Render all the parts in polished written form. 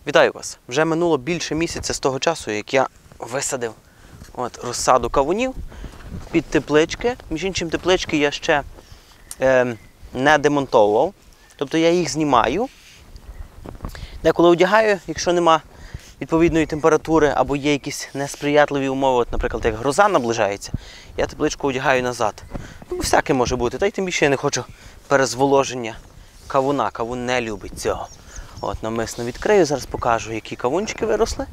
Вітаю вас! Вже минуло більше місяця з того часу, як я висадив розсаду кавунів під теплички. Між іншим, теплички я ще не демонтовував. Тобто я їх знімаю. Деколи одягаю, якщо нема відповідної температури або є якісь несприятливі умови, от, наприклад, як гроза наближається, я тепличку одягаю назад. Ну, всяке може бути. Та й тим більше я не хочу перезволоження кавуна. Кавун не любить цього. От, навмисно відкрию, зараз покажу, які кавунчики виросли.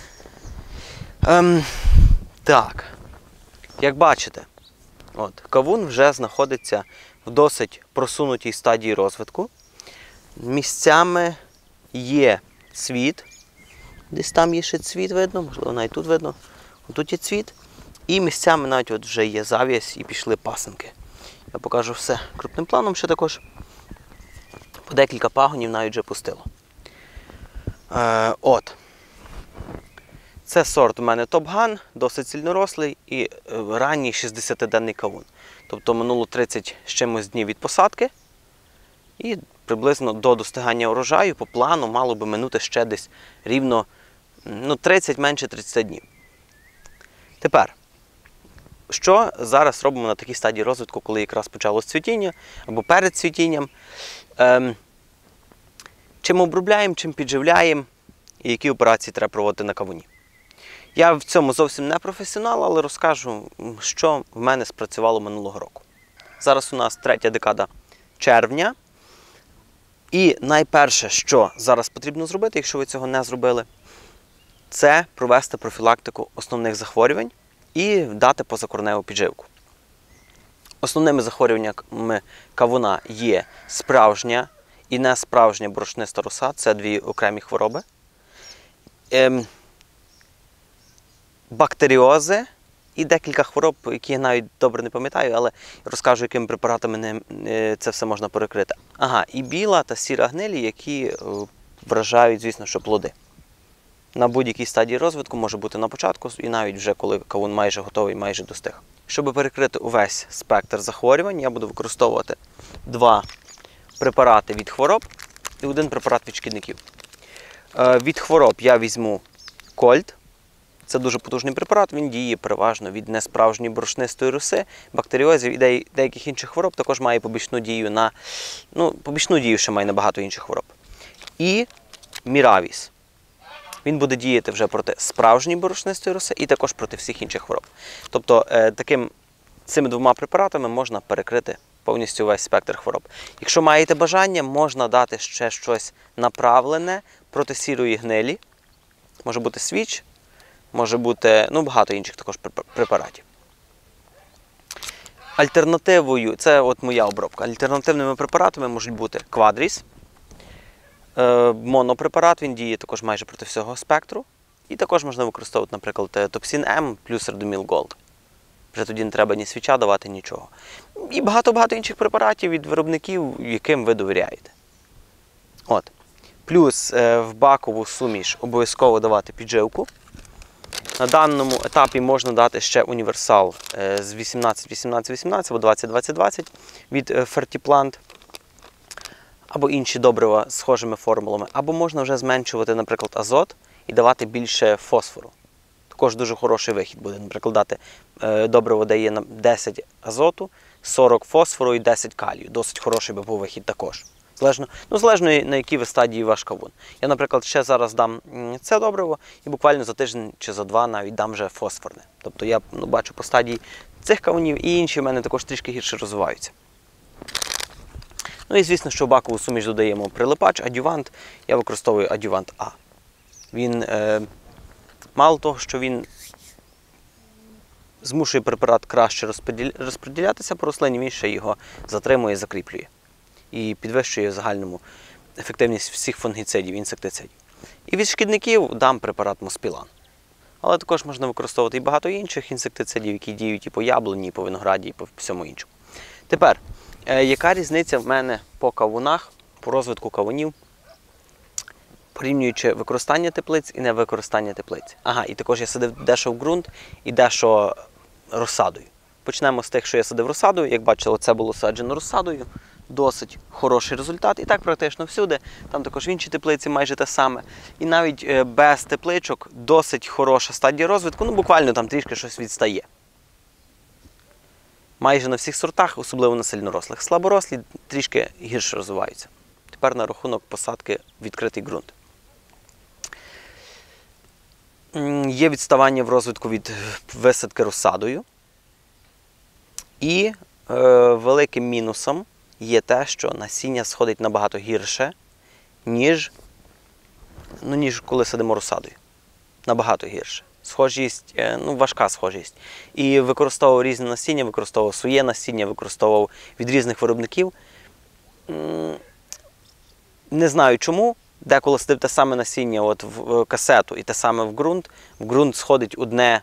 Так, як бачите, кавун вже знаходиться в досить просунутій стадії розвитку. Місцями є цвіт, десь там є ще цвіт видно, можливо навіть тут видно. Тут є цвіт. І місцями навіть вже є зав'язь і пішли пасинки. Я покажу все крупним планом, ще також по декілька пагонів навіть вже пустило. Це сорт у мене Top-Gun, досить сильнорослий і ранній 60-денний кавун. Тобто минуло 30 з чимось днів від посадки і приблизно до достигання урожаю по плану мало би минути ще десь рівно 30, менше 30 днів. Тепер, що зараз робимо на такій стадії розвитку, коли якраз почалось цвітіння або перед цвітінням? Чим обробляємо, чим підживляємо і які операції треба проводити на кавуні. Я в цьому зовсім не професіонал, але розкажу, що в мене спрацювало минулого року. Зараз у нас третя декада червня. І найперше, що зараз потрібно зробити, якщо ви цього не зробили, це провести профілактику основних захворювань і дати позакореневу підживку. Основними захворюваннями кавуна є справжня і несправжня борошниста роса, це дві окремі хвороби. Бактеріози і декілька хвороб, які я навіть добре не пам'ятаю, але розкажу, якими препаратами це все можна перекрити. І біла та сіра гнилі, які вражають, звісно, що плоди. На будь-якій стадії розвитку, може бути на початку і навіть вже коли кавун майже готовий, майже достиг. Щоб перекрити увесь спектр захворювань, я буду використовувати 2 препарати від хвороб і 1 препарат від шкідників. Від хвороб я візьму Кольт. Це дуже потужний препарат, він діє переважно від несправжньої борошнистої роси, бактеріозів і деяких інших хвороб, також має побічну дію побічну дію ще має на багато інших хвороб. І Міравіс. Він буде діяти вже проти справжньої борошнистої роси і також проти всіх інших хвороб. Тобто цими 2 препаратами можна перекрити повністю весь спектр хвороб. Якщо маєте бажання, можна дати ще щось направлене проти сірої гнилі. Може бути свіч, може бути багато інших також препаратів. Альтернативою, це моя обробка, альтернативними препаратами можуть бути Квадріс, монопрепарат, він діє також майже проти всього спектру. І також можна використовувати, наприклад, Топсін М плюс Радоміл Голд. Вже тоді не треба ні свіча давати, нічого. І багато-багато інших препаратів від виробників, яким ви довіряєте. Плюс в бакову суміш обов'язково давати підживку. На даному етапі можна дати ще універсал з 18-18-18 або 20-20-20 від Fertiplant, або інші добрива з схожими формулами. Або можна вже зменшувати, наприклад, азот і давати більше фосфору. Також дуже хороший вихід буде. Наприклад, дати добриво дає на 10 азоту, 40 фосфору і 10 калію. Досить хороший би був вихід також. Залежно на якій ви стадії ваш кавун. Я, наприклад, ще зараз дам це добриво і буквально за тиждень чи за 2 навіть дам вже фосфорне. Тобто я бачу по стадії цих кавунів і інші в мене також трішки гірше розвиваються. І звісно, що в бакову суміш додаємо прилипач, адювант. Я використовую адювант А. Він, мало того, що він змушує препарат краще розподілятися по рослині, він ще його затримує, закріплює. І підвищує загальному ефективність всіх фунгіцидів, інсектицидів. І від шкідників дам препарат Моспілан. Але також можна використовувати і багато інших інсектицидів, які діють і по яблуні, і по винограді, і по всьому іншому. Тепер, яка різниця в мене по кавунах, по розвитку кавунів, порівнюючи використання теплиць і невикористання теплиць? І також я садив дещо в ґрунт і дещо розсадою. Почнемо з тих, що я садив розсадою. Як бачили, це було саджено розсадою. досить хороший результат. І так практично всюди. Там також в іншій теплиці майже те саме. І навіть без тепличок досить хороша стадія розвитку, ну буквально там трішки щось відстає. Майже на всіх сортах, особливо на сильнорослих. Слаборослі трішки гірше розвиваються. Тепер на рахунок посадки в відкритий ґрунт. Є відставання в розвитку від висадки розсадою. І великим мінусом є те, що насіння сходить набагато гірше, ніж коли садимо розсадою. Набагато гірше. Схожість, важка схожість. І використовував різне насіння, використовував своє насіння, використовував від різних виробників. Не знаю чому. Деколи садив те саме насіння в касету і те саме в ґрунт. В ґрунт сходить одне,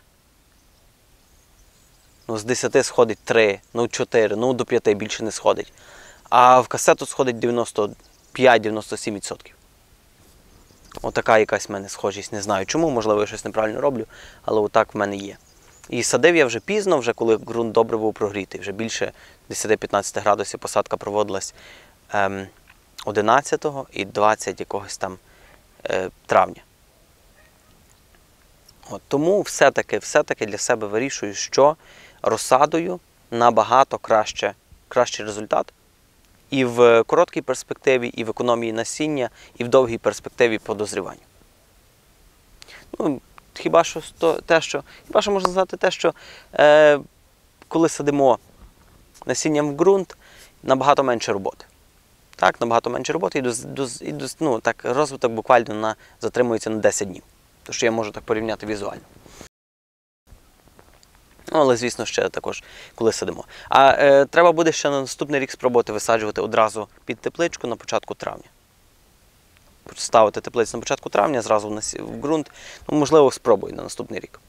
з 10 сходить 3, 4, до 5 більше не сходить. А в касету сходить 95-97%. Отака якась в мене схожість. Не знаю чому, можливо, я щось неправильно роблю, але отак в мене є. І садив я вже пізно, вже коли ґрунт добре був прогрітий. Вже більше 10-15 градусів посадка проводилась 11 і 20 якогось там травня. Тому все-таки для себе вирішую, що розсадою набагато кращий результат. І в короткій перспективі, і в економії насіння, і в довгій перспективі по дозріванню. Хіба що можна сказати те, що коли садимо насінням в ґрунт, набагато менше роботи. Так, набагато менше роботи і розвиток буквально затримується на 10 днів. Тому що я можу так порівняти візуально. Але, звісно, ще також, коли садимо. Треба буде ще на наступний рік спробувати висаджувати одразу під тепличку на початку травня. Ставити теплицю на початку травня, зразу в ґрунт. Можливо, спробую на наступний рік.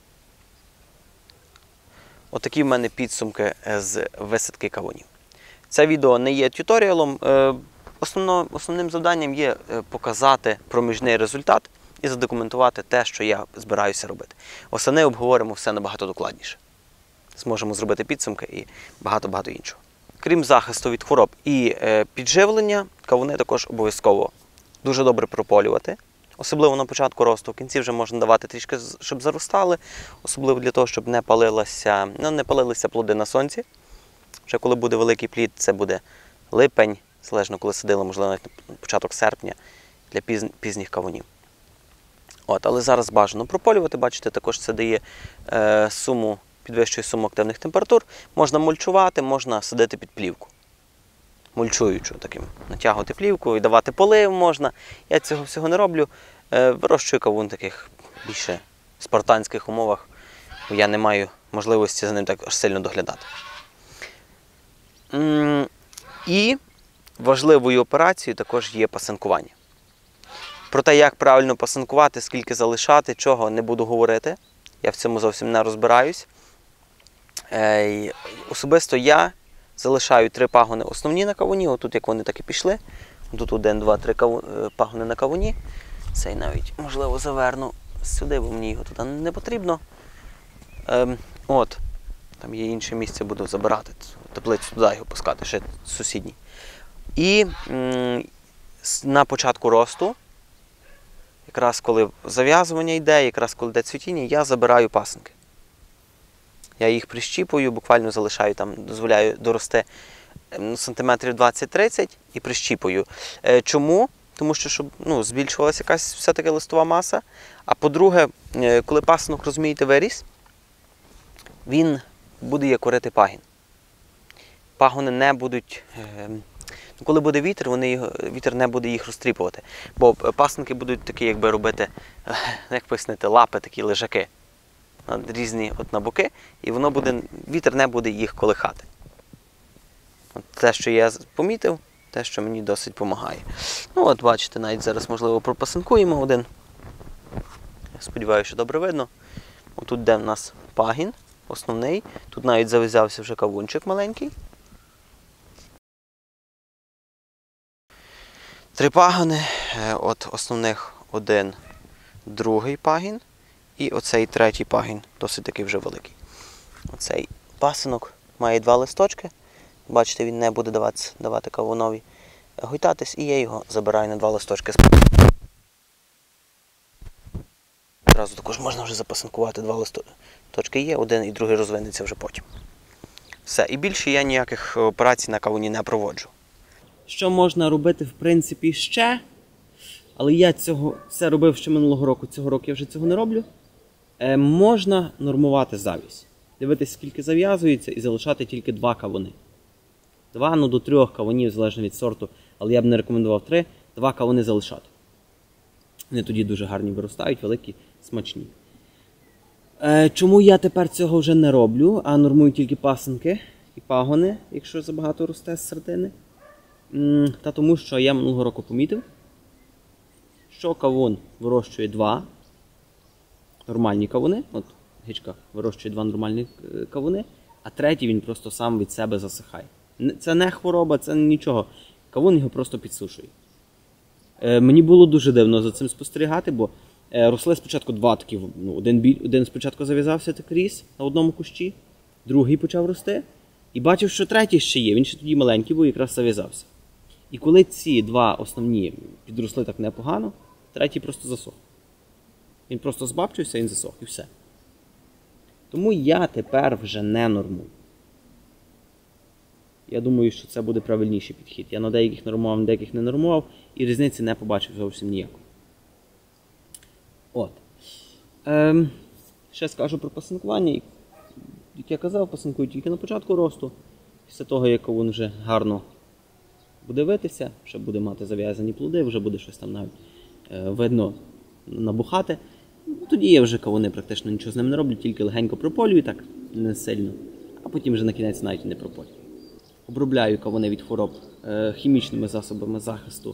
Отакі в мене підсумки з висадки кавунів. Це відео не є тюторіалом. Основним завданням є показати проміжний результат і задокументувати те, що я збираюся робити. Восени обговоримо все набагато докладніше. Зможемо зробити підсумки і багато-багато іншого. Крім захисту від хвороб і підживлення, кавуни також обов'язково дуже добре прополювати. Особливо на початку росту. В кінці вже можна давати трішки, щоб заростали. Особливо для того, щоб не палилися плоди на сонці. Вже коли буде великий плід, це буде липень, залежно коли садили, можливо, навіть на початок серпня для пізніх кавунів. Але зараз бажано прополювати. Бачите, також це дає підвищує суму активних температур. Можна мульчувати, можна садити під плівку. Мульчуючу таким. Натягувати плівку і давати полив можна. Я цього всього не роблю. Вирощую кавун в таких більше спартанських умовах, бо я не маю можливості за ним так аж сильно доглядати. І важливою операцією також є пасинкування. Про те, як правильно пасинкувати, скільки залишати, чого, не буду говорити. Я в цьому зовсім не розбираюсь. Особисто я залишаю 3 пагони основні на кавуні. Отут, як вони так і пішли. Тут 1, 2, 3 пагони на кавуні. Цей навіть, можливо, заверну сюди, бо мені його туди не потрібно. Там є інше місце, буду забирати. Теплицю туди його пускати, ще сусідній. І на початку росту, якраз коли зав'язування йде, якраз коли йде цвітіння, я забираю пасинки. Я їх прищіпую, буквально залишаю там, дозволяю дорости сантиметрів 20-30 і прищіпую. Чому? Тому що щоб збільшувалася якась все-таки листова маса. А по-друге, коли пасинок, розумієте, виріс, він буде корити пагін. Пагони не будуть, коли буде вітер, вітер не буде їх розтріпувати. Бо пасинки будуть такі, якби робити, як пояснити, лапи, такі лежаки. Різні на боки, і вітер не буде їх колихати. Те, що я помітив, те, що мені досить допомагає. Бачите, навіть зараз, можливо, пропасинкуємо один. Я сподіваюся, що добре видно. Тут де в нас пагін основний. Тут навіть зав'язався вже кавунчик маленький. 3 пагони. От основних 1, другий пагін. І оцей 3-й пагін, досить такий вже великий. Оцей пасинок має 2 листочки. Бачите, він не буде давати кавунові гойтатись, і я його забираю на 2 листочки. Одразу також можна вже запасинкувати 2 листочки є, один і другий розвинеться вже потім. Все, і більше я ніяких операцій на кавуні не проводжу. Що можна робити, в принципі, ще? Але я це робив ще минулого року, цього року я вже цього не роблю. Можна нормувати зав'язь. Дивитися, скільки зав'язується, і залишати тільки 2 кавуни. 2, до 3 кавунів, залежно від сорту, але я б не рекомендував 3, 2 кавуни залишати. Вони тоді дуже гарні виростають, великі, смачні. Чому я тепер цього вже не роблю, а нормую тільки пасинки і пагони, якщо забагато росте з середини? Та тому, що я минулого року помітив, що кавун вирощує 2 нормальні кавуни, от гичка вирощує 2 нормальні кавуни, а третій він просто сам від себе засихає. Це не хвороба, це нічого. Кавун його просто підсушує. Мені було дуже дивно за цим спостерігати, бо росли спочатку 2 такі, один спочатку зав'язався, так ріс на одному кущі, другий почав рости, і бачив, що третій ще є, він ще тоді маленький був і якраз зав'язався. І коли ці 2 основні підросли так непогано, третій просто засох. Він просто збабчився, він засох, і все. Тому я тепер вже не нормую. Я думаю, що це буде правильніший підхід. Я на деяких нормував, на деяких не нормував, і різниці не побачив зовсім ніякої. От. Ще скажу про пасинкування. Як я казав, пасинкую тільки на початку росту. Після того, як кавун вже гарно буде витися, вже буде мати зав'язані плоди, вже буде щось там навіть видно набухати. Тоді я вже кавуни практично нічого з ним не роблю, тільки легенько прополюю, так не сильно. А потім вже на кінець навіть не прополюю. Обробляю кавуни від хвороб хімічними засобами захисту.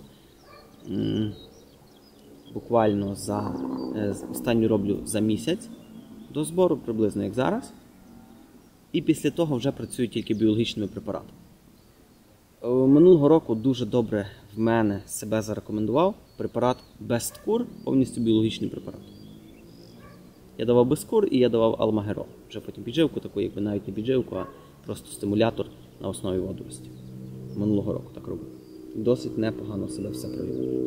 Буквально останню роблю за місяць до збору, приблизно як зараз. І після того вже працюю тільки біологічними препаратами. Минулого року дуже добре в мене себе зарекомендував препарат Бесткур, повністю біологічний препарат. Я давав Бесткур і я давав Алмагерол. Вже потім підживку, таку якби навіть не підживку, а просто стимулятор на основі водорості. Минулого року так робив. Досить непогано себе все проявило.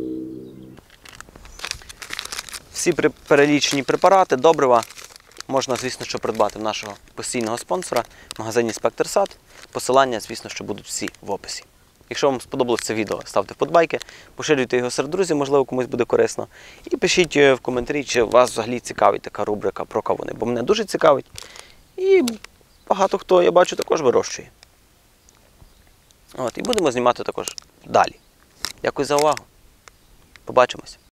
Всі перелічені препарати, добрива можна, звісно, що придбати в нашого постійного спонсора в магазині «Спектр-Сад». Посилання, звісно, що будуть всі в описі. Якщо вам сподобалось це відео, ставте вподобайки, поширюйте його серед друзів, можливо, комусь буде корисно. І пишіть в коментарі, чи вас взагалі цікавить така рубрика про кавуни, бо мене дуже цікавить. І багато хто, я бачу, також вирощує. І будемо знімати також далі. Дякую за увагу. Побачимось.